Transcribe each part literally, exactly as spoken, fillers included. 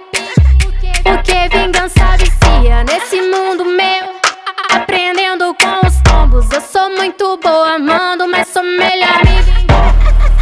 pique, porque vingança vicia nesse mundo meu. Aprendendo com os tombos, eu sou muito boa amando, mas sou melhor me vingar.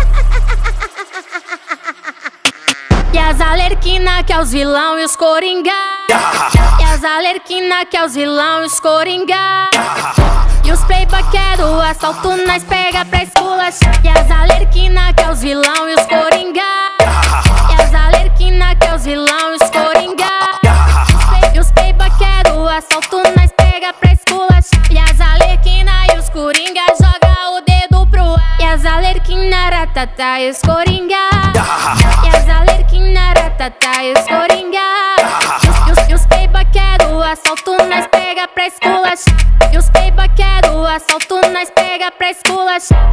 E as alerquina que é os vilão e os coringa. E as alerquina que é os vilão e os coringa. E os playboy que é do assalto nós pega pra esculachar. E as alerquina que é os vilão e os coringa. E as alerquina que é os vilão e os coringa. E os playboy que é do assalto nós pega pra esculachar. E as alerquina e os coringa joga o dedo pro ar. E as alerquina ratata e os coringa. E as alerquina ratata e os coringa. E os, e os playboy que é do assalto nós pega pra esculachar. E os playboy que é do assalto nós pega pra esculachar.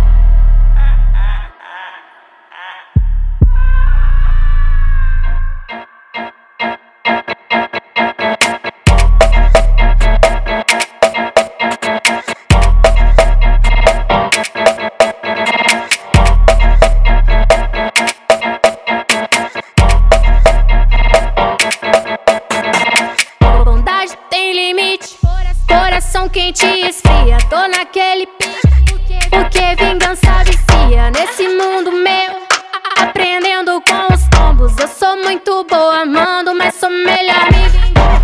Bondade tem limite, coração quente e esfria. Tô naquele pique, porque vingança vicia nesse mundo meu. Aprendendo com os tombos, eu sou muito boa amando, mas sou melhor me vingar.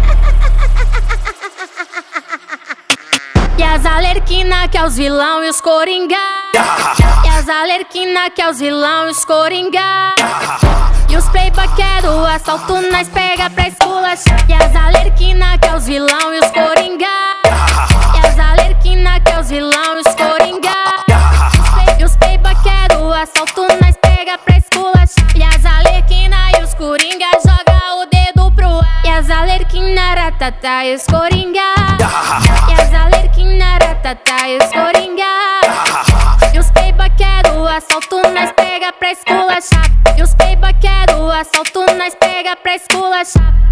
E as alerquina que é os vilão e os coringa. E as alerquina que é os vilão e os coringa. E os playboy que é do assalto nós pega pra esculachar. E as alerquina que é os vilão e os coringa. E as alerquina que é os vilão e os coringa. E os playboy que é do assalto nós pega pra esculachar. E as alerquina e os coringa joga o dedo pro ar. E as alerquina ratata e os coringa. E as alerquina ratata e os coringa. E os playboy que é do assalto nós pega pra esculachar. E os playboy que é do assalto nós pega pra esculachar.